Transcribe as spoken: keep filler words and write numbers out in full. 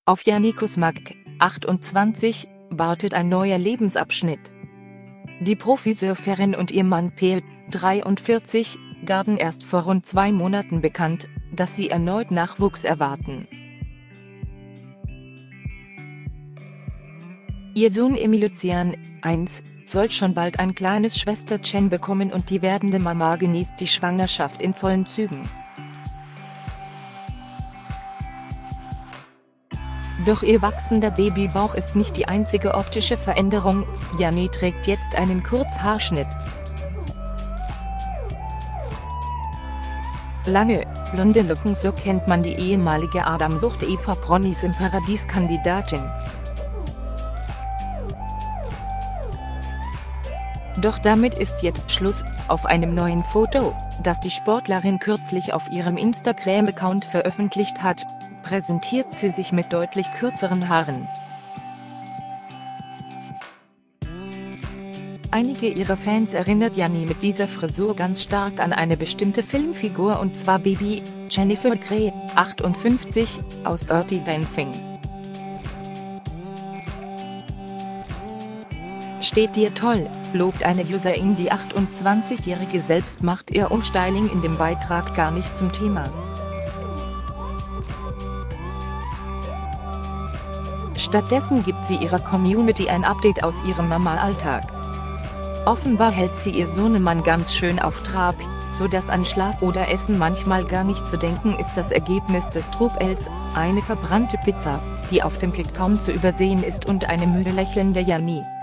Auf Janni Kuzmak, achtundzwanzig, wartet ein neuer Lebensabschnitt. Die Profisurferin und ihr Mann Peer, dreiundvierzig, gaben erst vor rund zwei Monaten bekannt, dass sie erneut Nachwuchs erwarten. Ihr Sohn Emil-Lucian, eins, soll schon bald ein kleines Schwesterchen bekommen und die werdende Mama genießt die Schwangerschaft in vollen Zügen. Doch ihr wachsender Babybauch ist nicht die einzige optische Veränderung, Janni trägt jetzt einen Kurzhaarschnitt. Lange, blonde Locken, so kennt man die ehemalige Adam sucht Eva Promis im Paradies-Kandidatin. Doch damit ist jetzt Schluss. Auf einem neuen Foto, das die Sportlerin kürzlich auf ihrem Instagram-Account veröffentlicht hat, präsentiert sie sich mit deutlich kürzeren Haaren. Einige ihrer Fans erinnert Janni mit dieser Frisur ganz stark an eine bestimmte Filmfigur, und zwar Baby Jennifer Grey, achtundfünfzig, aus Dirty Dancing. Steht dir toll, lobt eine Userin. Die achtundzwanzigjährige selbst macht ihr Umstyling in dem Beitrag gar nicht zum Thema. Stattdessen gibt sie ihrer Community ein Update aus ihrem Mama-Alltag. Offenbar hält sie ihr Sohnemann ganz schön auf Trab, so dass an Schlaf oder Essen manchmal gar nicht zu denken ist. Das Ergebnis des Trubels: eine verbrannte Pizza, die auf dem Pic kaum zu übersehen ist, und eine müde lächelnde Janni.